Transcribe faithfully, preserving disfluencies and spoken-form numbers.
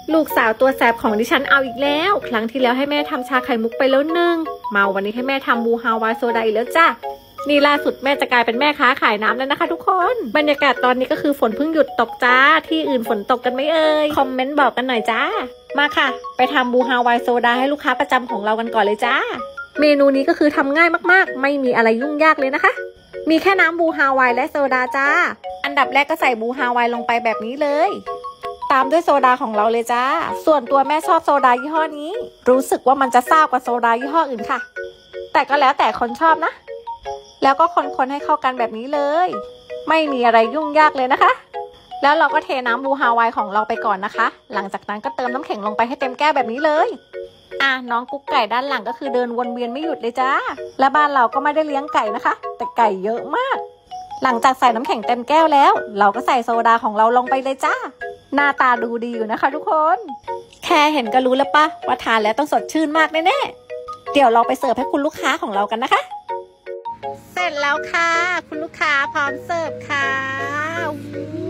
ลูกสาวตัวแสบของดิฉันเอาอีกแล้วครั้งที่แล้วให้แม่ทำชาไข่มุกไปแล้วหนึ่งมาวันนี้ให้แม่ทำบูฮาวายโซดาอีกแล้วจ้ะนี่ล่าสุดแม่จะกลายเป็นแม่ค้าขายน้ำแล้วนะคะทุกคนบรรยากาศตอนนี้ก็คือฝนเพิ่งหยุดตกจ้าที่อื่นฝนตกกันไหมเอ่ยคอมเมนต์บอกกันหน่อยจ้ามาค่ะไปทำบูฮาวายโซดาให้ลูกค้าประจำของเรากันก่อนเลยจ้าเมนูนี้ก็คือทำง่ายมากๆไม่มีอะไรยุ่งยากเลยนะคะมีแค่น้ำบูฮาวายและโซดาจ้าอันดับแรกก็ใส่บูฮาวายลงไปแบบนี้เลยตามด้วยโซดาของเราเลยจ้าส่วนตัวแม่ชอบโซดายี่ห้อนี้รู้สึกว่ามันจะซ่ากว่าโซดายี่ห้ออื่นค่ะแต่ก็แล้วแต่คนชอบนะแล้วก็คนๆให้เข้ากันแบบนี้เลยไม่มีอะไรยุ่งยากเลยนะคะแล้วเราก็เทน้ำบูฮาวายของเราไปก่อนนะคะหลังจากนั้นก็เติมน้ำแข็งลงไปให้เต็มแก้วแบบนี้เลยอ่ะน้องกุ๊กไก่ด้านหลังก็คือเดินวนเวียนไม่หยุดเลยจ้าและบ้านเราก็ไม่ได้เลี้ยงไก่นะคะแต่ไก่เยอะมากหลังจากใส่น้ำแข็งเต็มแก้วแล้วเราก็ใส่โซดาของเราลงไปเลยจ้าหน้าตาดูดีอยู่นะคะทุกคนแค่เห็นก็รู้แล้วปะว่าทานแล้วต้องสดชื่นมากแน่ๆเดี๋ยวเราไปเสิร์ฟให้คุณลูกค้าของเรากันนะคะเสร็จแล้วค่ะคุณลูกค้าพร้อมเสิร์ฟค่ะ